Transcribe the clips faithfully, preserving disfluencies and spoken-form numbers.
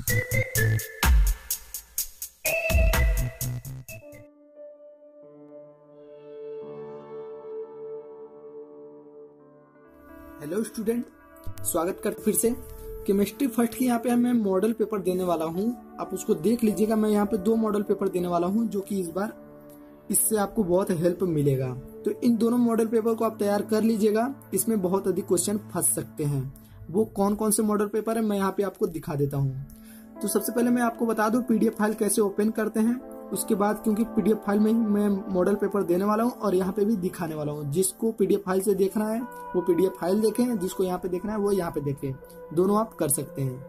Hello student, स्वागत कर फिर से। केमिस्ट्री फर्स्ट की यहाँ पे मैं मॉडल पेपर देने वाला हूँ, आप उसको देख लीजिएगा। मैं यहाँ पे दो मॉडल पेपर देने वाला हूँ जो कि इस बार इससे आपको बहुत हेल्प मिलेगा। तो इन दोनों मॉडल पेपर को आप तैयार कर लीजिएगा। इसमें बहुत अधिक क्वेश्चन फंस सकते हैं। वो कौन कौन से मॉडल पेपर है मैं यहाँ पे आपको दिखा देता हूँ। तो सबसे पहले मैं आपको बता दूं पीडीएफ फाइल कैसे ओपन करते हैं। उसके बाद क्योंकि पीडीएफ फाइल में ही मैं मॉडल पेपर देने वाला हूँ और यहाँ पे भी दिखाने वाला हूँ। जिसको पीडीएफ फाइल से देखना है वो पीडीएफ फाइल देखें, जिसको यहाँ पे देखना है वो यहाँ पे देखें। दोनों आप कर सकते हैं।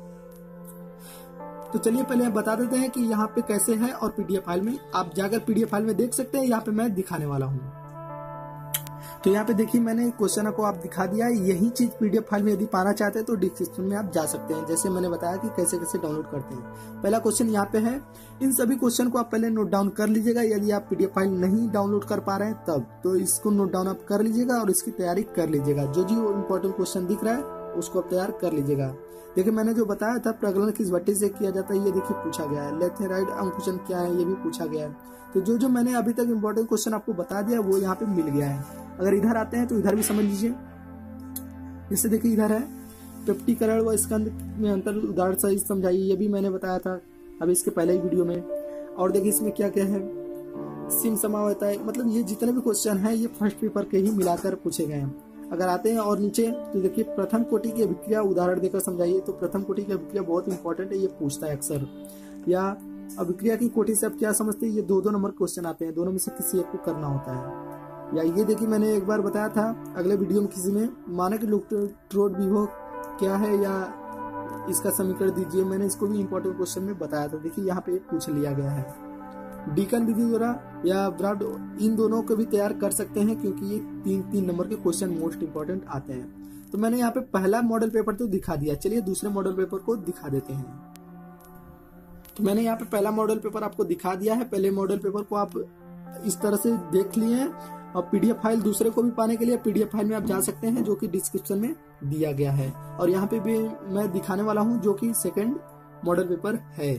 तो चलिए पहले बता देते हैं कि यहाँ पे कैसे है और पीडीएफ फाइल में आप जाकर पीडीएफ फाइल में देख सकते हैं। यहाँ पे मैं दिखाने वाला हूँ। तो यहाँ पे देखिए मैंने क्वेश्चन को आप दिखा दिया है। यही चीज पीडीएफ फाइल में यदि पाना चाहते हैं तो डिस्क्रिप्शन में आप जा सकते हैं। जैसे मैंने बताया कि कैसे कैसे डाउनलोड करते हैं। पहला क्वेश्चन यहाँ पे है। इन सभी क्वेश्चन को आप पहले नोट डाउन कर लीजिएगा। यदि आप पीडीएफ फाइल नहीं डाउनलोड कर पा रहे हैं तब तो इसको नोट डाउन आप कर लीजिएगा और इसकी तैयारी कर लीजिएगा। जो जो इम्पोर्टेंट क्वेश्चन दिख रहा है उसको आप तैयार कर लीजिएगा। देखिए मैंने जो बताया था प्रगलन किस भट्टी से किया जाता है ये देखिए पूछा गया है। लेफ्ट राइट अंकुशन क्या है ये भी पूछा गया है। तो जो जो मैंने अभी तक इम्पोर्टेंट क्वेश्चन आपको बता दिया वो यहाँ पे मिल गया है। अगर इधर आते हैं तो इधर भी समझ लीजिए। जैसे देखिए इधर है पेप्टीकरण व स्कंद में अंतर उदाहरण सही समझाइए, ये भी मैंने बताया था अभी इसके पहले ही वीडियो में। और देखिए इसमें क्या क्या है, सिम समावता है। मतलब ये जितने भी क्वेश्चन है ये फर्स्ट पेपर के ही मिलाकर पूछे गए हैं। अगर आते हैं और नीचे तो देखिए प्रथम कोटि की अभिक्रिया उदाहरण देकर समझाइए। तो प्रथम कोटि की अभिक्रिया बहुत इंपॉर्टेंट है, ये पूछता है अक्सर। या अभिक्रिया की कोटि से आप क्या समझते हैं, ये दो दो नंबर क्वेश्चन आते हैं, दोनों में से किसी एक को करना होता है। या ये देखिए मैंने एक बार बताया था अगले वीडियो में किसी में, मानक इलेक्ट्रोड विभव क्या है या इसका समीकरण दीजिए। मैंने इसको भी इंपॉर्टेंट क्वेश्चन में बताया था। देखिए यहाँ पे पूछ लिया गया है। डीकन विधि द्वारा या ब्राड इन दोनों को भी तैयार कर सकते हैं क्योंकि ये तीन तीन नंबर के क्वेश्चन मोस्ट इंपॉर्टेंट आते हैं। तो मैंने यहाँ पे पहला मॉडल पेपर तो दिखा दिया। चलिए दूसरे मॉडल पेपर को दिखा देते हैं। तो मैंने यहाँ पे पहला मॉडल पेपर आपको दिखा दिया है। पहले मॉडल पेपर को आप इस तरह से देख लिए हैं और पीडीएफ फाइल दूसरे को भी पाने के लिए पीडीएफ फाइल में आप जा सकते हैं जो कि डिस्क्रिप्शन में दिया गया है। और यहाँ पे भी मैं दिखाने वाला हूँ जो कि सेकंड मॉडल पेपर है।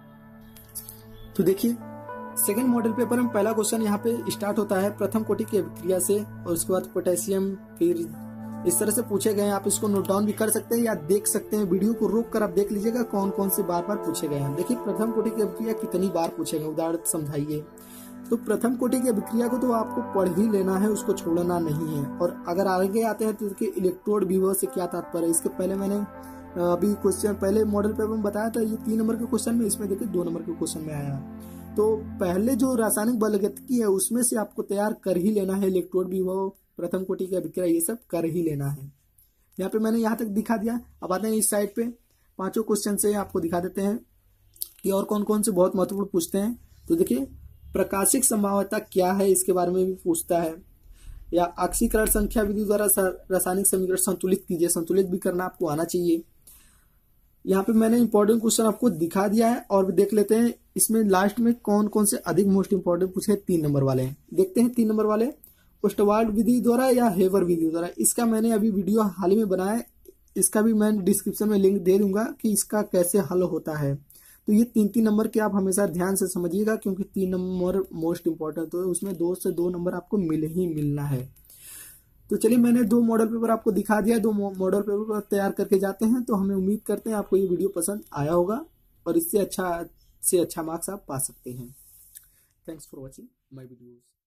तो देखिए सेकंड मॉडल पेपर में पहला क्वेश्चन यहाँ पे स्टार्ट होता है प्रथम कोटि की अभिक्रिया से और उसके बाद पोटेशियम, फिर इस तरह से पूछे गए हैं। आप इसको नोट डाउन भी कर सकते हैं या देख सकते हैं। वीडियो को रोक कर आप देख लीजिएगा कौन कौन से बार बार पूछे गए हैं। देखिए प्रथम कोटि की अभिक्रिया कितनी बार पूछे गए उदाहरण समझाइए। तो प्रथम कोटि की अभिक्रिया को तो आपको पढ़ ही लेना है, उसको छोड़ना नहीं है। और अगर आगे आते हैं तो देखिए इलेक्ट्रोड विभव से क्या तात्पर्य है। इसके पहले मैंने अभी क्वेश्चन पहले मॉडल पेपर में बताया था। ये तीन नंबर के क्वेश्चन में, इसमें देखिए दो नंबर के क्वेश्चन में आया। तो पहले जो रासायनिक बलगतिकी है उसमें से आपको तैयार कर ही लेना है। इलेक्ट्रोड विभव, प्रथम कोटि की अभिक्रिया, ये सब कर ही लेना है। यहाँ पे मैंने यहाँ तक दिखा दिया। अब आते हैं इस साइड पे, पांचों क्वेश्चन से आपको दिखा देते हैं कि और कौन कौन से बहुत महत्वपूर्ण पूछते हैं। तो देखिए प्रकाशिक संभाव्यता क्या है इसके बारे में भी पूछता है। या ऑक्सीकरण संख्या विधि द्वारा रासायनिक समीकरण संतुलित कीजिए। संतुलित भी करना आपको आना चाहिए। यहाँ पे मैंने इंपॉर्टेंट क्वेश्चन आपको दिखा दिया है और देख लेते हैं इसमें लास्ट में कौन कौन से अधिक मोस्ट इंपॉर्टेंट पूछे। तीन नंबर वाले देखते हैं। तीन नंबर वाले ओस्टवाल्ड विधि द्वारा या हेवर विधि द्वारा। इसका मैंने अभी वीडियो हाल ही में बनाया है, इसका भी मैं डिस्क्रिप्शन में लिंक दे दूंगा कि इसका कैसे हल होता है। तो ये तीन तीन नंबर के आप हमेशा ध्यान से समझिएगा क्योंकि तीन नंबर मोस्ट इंपॉर्टेंट तो है, उसमें दो से दो नंबर आपको मिल ही मिलना है। तो चलिए मैंने दो मॉडल पेपर आपको दिखा दिया। दो मॉडल पेपर तैयार करके जाते हैं। तो हमें उम्मीद करते हैं आपको ये वीडियो पसंद आया होगा और इससे अच्छा से अच्छा मार्क्स आप पा सकते हैं। Thanks for watching my videos.